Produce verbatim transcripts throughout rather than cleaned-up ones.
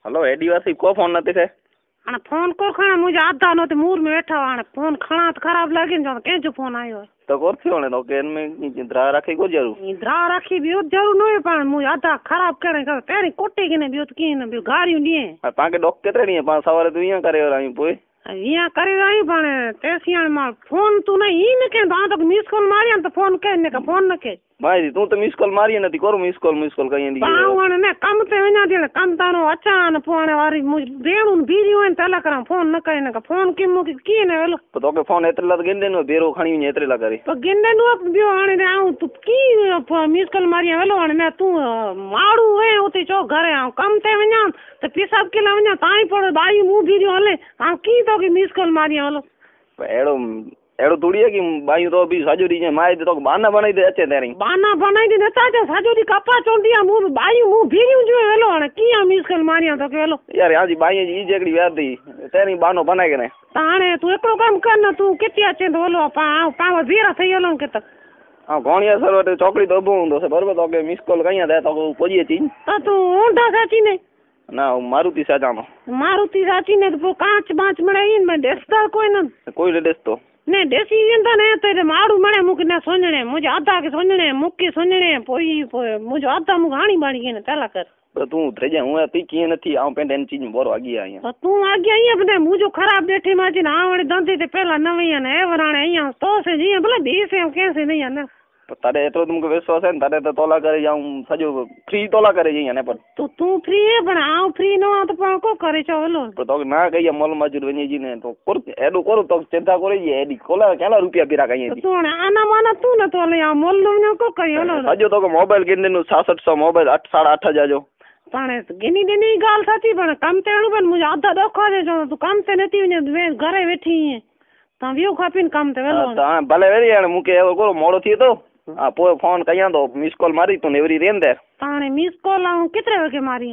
hello AD वासी को phone नथी थे हाणे फोन को खणा मुझे आधा नो ते मूर में बैठा हाणे फोन खणा तो खराब लगे न के जो फोन आयो तो कोर थियो ने तो के में इंद्रा राखी को जरूर इंद्रा राखी बियो जरूर नो पण मुझे आधा खराब करे कर तेरी कोटे के ने बियो की ने बियो गारियो दिए पाके डॉक केतरे नी पा सवारे तू या करे रही पोई या करे रही पण तेसियान मा फोन तू नहीं ई ने के दा तो मिस कॉल मारिया तो फोन के ने का फोन न के भाई तू तो मिस कॉल मारी नथी करो मिस कॉल मिस कॉल कई दी पावण ने कम ते वना दे कम तानो अचान फोन वारी बेणु बीरियो न तला करा फोन न कई ने का फोन के मु की ने वेलो तो के फोन एतरे ला गेंदे नो बेरो खणी ने एतरे ला करे तो गेंदे नो बियो आने ने आऊ तू की मिस कॉल मारिया वेलो आने ने तू माड़ू है उते चो घरे आऊ कम ते वना तो पेशाब के ला वना ताई पड़ बाई मु बीरियो हले आ की तो की मिस कॉल मारिया वेलो एड़ो एड़ो तोड़ी है कि बाई तो भी साजोरी जे माए तो बाना बनाई दे अचे तेरी बाना बनाई दे नता जो साजोरी कपा चोंडिया मु बाई मु भीरियो जो वेलो ने किया मिस कॉल मारिया तो के वेलो यार आज बाई जी जेकड़ी याद दी तेरी बानो बनाई के ने ताणे तू एकड़ो काम कर न तू केती अचे तो वेलो पा पा भीरा થઈ ગયો કે તક हां गोणिया सर चौकड़ी तो बो तो से बरोबर तो के मिस कॉल कइया दे तो पोजी छी तो तू ओंडा साची ने ना मारुति साजानो मारुति साची ने तो कांच बांच मड़ाई में देसदा कोई न कोई देस तो ने देसी इंदा ने ते मारू मणे मुक ने सोनणे मुझे आधा के सोनणे मुक्की सोनणे पोई मुझे आधा मुक हाणी बाणी के ने तला कर तो तू थे जा हूं ती की नथी आ पेंडन चीज बोरो आगी आया तो तू आगे आया बने मुझे खराब बैठी माजी ना आवड़े दंदे ते पहला नवैया ने वराणे आया तो से जी भले बीस से कैसे नहीं आने तारे एतरो तुमको विश्वास है तारे तो तोला करे जाऊं सजो फ्री तोला करे जी ने पर तो तू फ्री है पण आ फ्री न तो पण को करे चलो तो ना कहिया मोल मजूर वनी जी ने तो कर एडो करो तो चिंता करे जी एडी कोला केला रुपया बिरा कई तो ना आना माना तू न तो ले आ मोल न को कयो न सजो तो मोबाइल किने नु छियासठ सौ मोबाइल आठ साढ़े आठ हजार जो पाने गिनी देनी गाल साची पण काम ते अणु पण मुझे आधा दोखा दे जो तू काम ते नती वे घरे बैठी है ता वियो खापीन काम ते वेलो ता भले वेरी आने मुके एवो करो मोड़ो थी तो आ पो फोन कया तो मिस कॉल मारी तो नेवरी रेन दे ताने मिस कॉल आ कितरे वगे मारी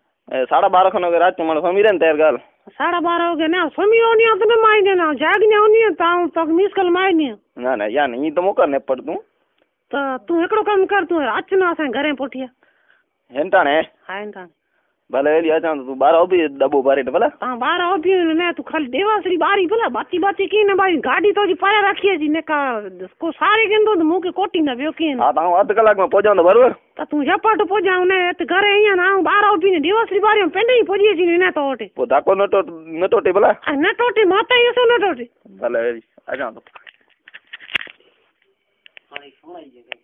ए साढ़े बारह खन वगे रात मन समी रेन तेर गाल साढ़े बारह वगे ना समी ओनी तो ने माई देना जागने ओनी ता तो मिस कॉल माई नी ना ना या नहीं तो मोकर ने पड़ तू तो तू एकड़ो काम कर तू अचना से घरे पोठिया हेंटाने हां हेंटाने भले एली आ तू बारह भी डब्बो बारे भला हां बारह भी ने तू खाली देवाश्री बारी भला बाती बाती की ने भाई गाड़ी तो जी पाया रखी जी ने का को सारे गेंदो तो मुके कोटी ना बियो की हां ता आध कलाक में पहुंचा तो बराबर तो तू झपाट पहुंचाऊ ने ते घरे अहिया ना बारह भी ने देवाश्री बारी में पेंडे ही पहुंची जी ने तो ओटे वो दाको न तो न टोटे भला न टोटे माता ये न टोटे भले आ जा तो हां सुनाई